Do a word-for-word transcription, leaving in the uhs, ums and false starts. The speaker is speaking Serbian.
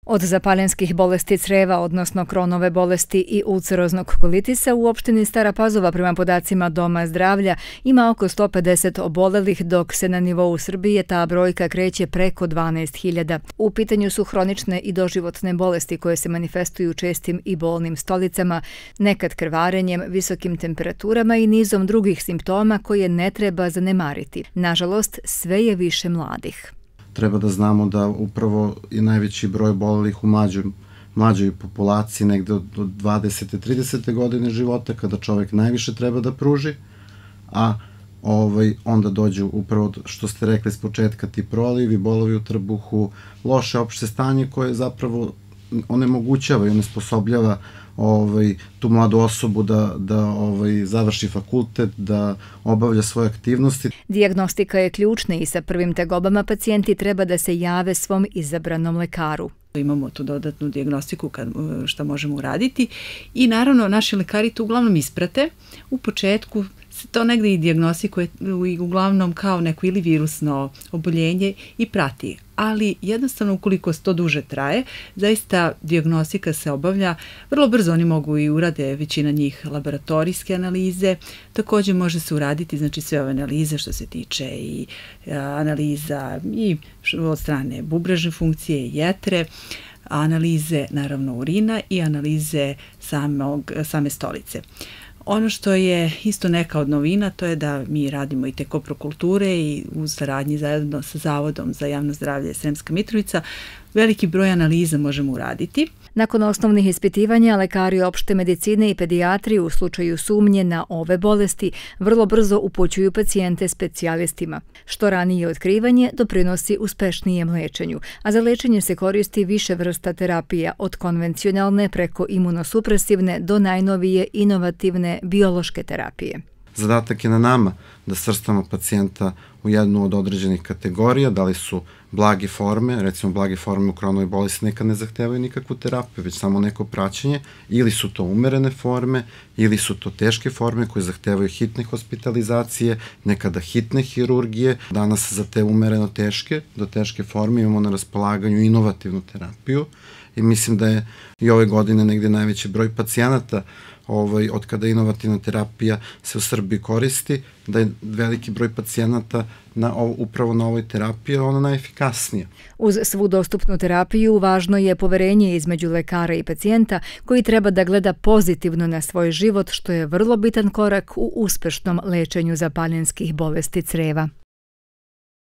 Od zapaljenskih bolesti creva, odnosno Kronove bolesti i ulceroznog kolitisa u opštini Stara Pazova prema podacima Doma zdravlja ima oko sto pedeset obolelih, dok se na nivou Srbije ta brojka kreće preko dvanaest hiljada. U pitanju su hronične i doživotne bolesti koje se manifestuju čestim i bolnim stolicama, nekad krvarenjem, visokim temperaturama i nizom drugih simptoma koje ne treba zanemariti. Nažalost, sve je više mladih. Treba da znamo da upravo je najveći broj obolelih u mlađoj, mlađoj populaciji, negde od dvadesete do tridesete godine života, kada čovek najviše treba da pruži, a ovaj, onda dođu upravo, što ste rekli s početka, ti prolivi, bolovi u trbuhu, loše opšte stanje koje zapravo onemogućava i onesposobljava ovaj, tu mladu osobu da, da ovaj, završi fakultet, da obavlja svoje aktivnosti. Dijagnostika je ključna i sa prvim tegobama pacijenti treba da se jave svom izabranom lekaru. Imamo tu dodatnu dijagnostiku šta možemo uraditi i naravno naši lekari to uglavnom isprate. U početku se to negde i dijagnostikuje uglavnom kao neko ili virusno oboljenje i prati. Ali jednostavno ukoliko to duže traje, zaista dijagnostika se obavlja. Vrlo brzo oni mogu i urade većina njih laboratorijske analize. Također može se uraditi znači sve ove analize što se tiče i analiza i od strane bubrežne funkcije i jetre, analize naravno urina i analize samog, same stolice. Ono što je isto neka od novina, to je da mi radimo i te koprokulture i u saradnji zajedno sa Zavodom za javno zdravlje Sremska Mitrovica veliki broj analiza možemo uraditi. Nakon osnovnih ispitivanja, lekari opšte medicine i pedijatri u slučaju sumnje na ove bolesti vrlo brzo upućuju pacijente specijalistima. Što ranije otkrivanje doprinosi uspešnijem lečenju, a za lečenje se koristi više vrsta terapija, od konvencionalne preko imunosupresivne do najnovije inovativne biološke terapije. Zadatak je na nama da svrstamo pacijenta u jednu od određenih kategorija, da li su blage forme, recimo blage forme u Kronovoj bolesti nekad ne zahtevaju nikakvu terapiju, već samo neko praćenje, ili su to umerene forme, ili su to teške forme koje zahtevaju hitne hospitalizacije, nekada hitne hirurgije. Danas za te umereno teške, do teške forme imamo na raspolaganju inovativnu terapiju i mislim da je i ove godine negde najveći broj pacijenata Ovaj, od kada inovativna terapija se u Srbiji koristi, da je veliki broj pacijenata na, upravo na ovoj terapiji, ona najefikasnija. Uz svu dostupnu terapiju važno je poverenje između lekara i pacijenta koji treba da gleda pozitivno na svoj život, što je vrlo bitan korak u uspešnom lečenju zapaljenskih bolesti creva.